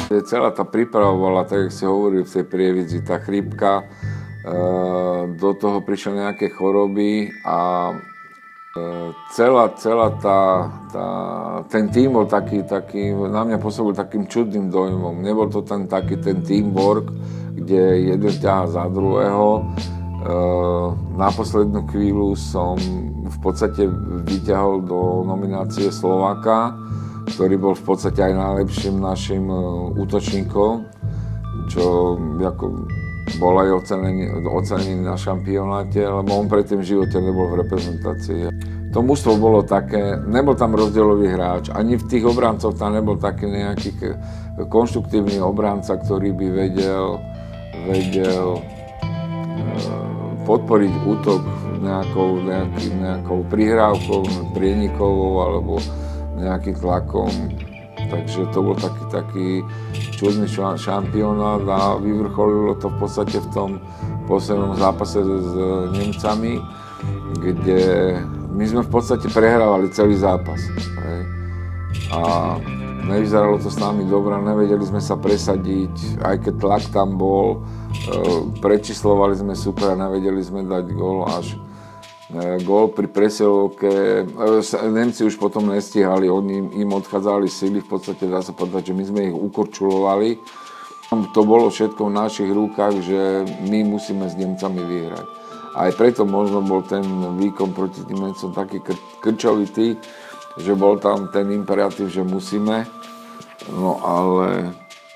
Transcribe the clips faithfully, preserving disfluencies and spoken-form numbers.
Celá tá príprava bola, tak jak si hovorili v tej Prievidzi, tá chrípka, e, do toho prišli nejaké choroby a e, celá, celá tá, tá, ten tím bol taký, taký, na mňa pôsobil takým čudným dojmom. Nebol to ten taký ten teamwork, kde jeden ťahá za druhého. E, na poslednú chvíľu som v podstate vyťahol do nominácie Slováka, ktorý bol v podstate aj najlepším našim útočníkom, čo ako bol aj ocenený, ocenený na šampionáte, lebo on predtým v živote nebol v reprezentácii. To mužstvo bolo také, nebol tam rozdielový hráč, ani v tých obrancoch tam nebol taký nejaký konštruktívny obranca, ktorý by vedel, vedel podporiť útok nejakou, nejaký, nejakou prihrávkou, prienikovou alebo nejakým tlakom, takže to bol taký, taký čudný šampionát a vyvrcholilo to v podstate v tom poslednom zápase s Nemcami, kde my sme v podstate prehrávali celý zápas. Hej. A nevyzeralo to s nami dobre, nevedeli sme sa presadiť, aj keď tlak tam bol, prečíslovali sme super a nevedeli sme dať gól až gól pri presilovke. Nemci už potom nestihali, oni im odchádzali sily, v podstate dá sa povedať, že my sme ich ukorčulovali. To bolo všetko v našich rukách, že my musíme s Nemcami vyhrať. Aj preto možno bol ten výkon proti tým Nemcom taký krčovitý, že bol tam ten imperatív, že musíme. No ale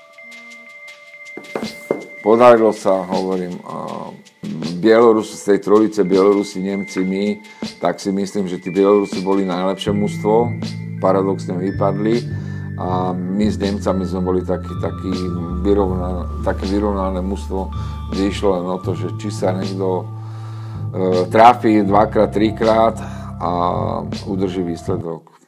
podarilo sa, hovorím, Bielorusi z tej trojice, Bielorusi, Nemci, my, tak si myslím, že tí Bielorusi boli najlepšie mužstvo, paradoxne vypadli a my s Nemcami sme boli taký, taký vyrovnané, také vyrovnané mužstvo, kde išlo len o to, že či sa niekto e, tráfi dvakrát, trikrát a udrží výsledok.